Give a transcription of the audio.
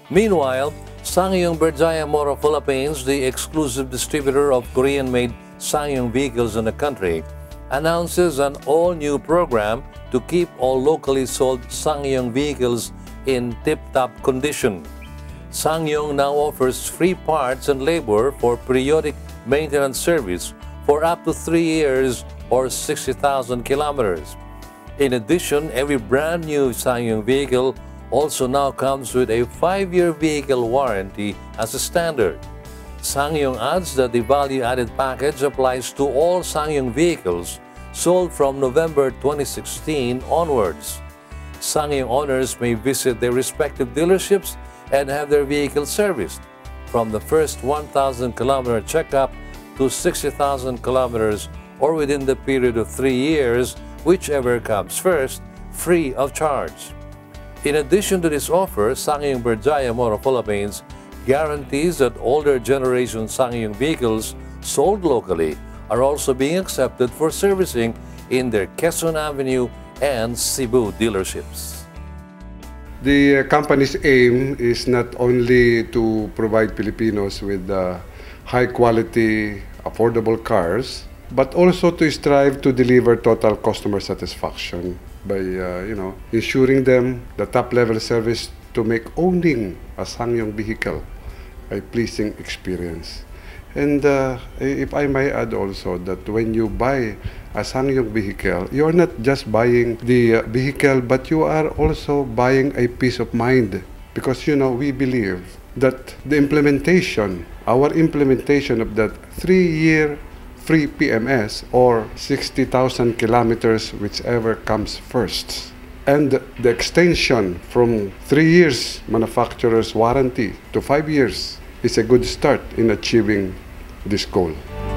Meanwhile, SsangYong Berjaya Motor Philippines, the exclusive distributor of Korean-made SsangYong vehicles in the country, announces an all-new program to keep all locally sold SsangYong vehicles in tip-top condition. SsangYong now offers free parts and labor for periodic maintenance service for up to 3 years or 60,000 kilometers. In addition, every brand new SsangYong vehicle also now comes with a 5-year vehicle warranty as a standard. SsangYong adds that the value-added package applies to all SsangYong vehicles sold from November 2016 onwards. SsangYong owners may visit their respective dealerships and have their vehicles serviced, from the first 1,000-kilometer checkup to 60,000 kilometers or within the period of 3 years, whichever comes first, free of charge. In addition to this offer, SsangYong Berjaya Motor Philippines guarantees that older generation SsangYong vehicles sold locally are also being accepted for servicing in their Quezon Avenue and Cebu dealerships. The company's aim is not only to provide Filipinos with high-quality, affordable cars, but also to strive to deliver total customer satisfaction by ensuring them the top-level service to make owning a SsangYong vehicle a pleasing experience. And if I may add also that when you buy a SsangYong vehicle, you're not just buying the vehicle, but you are also buying a peace of mind, because we believe that the implementation, our implementation of that 3-year free PMS or 60,000 kilometers, whichever comes first, and the extension from 3 years manufacturer's warranty to 5 years is a good start in achieving this goal.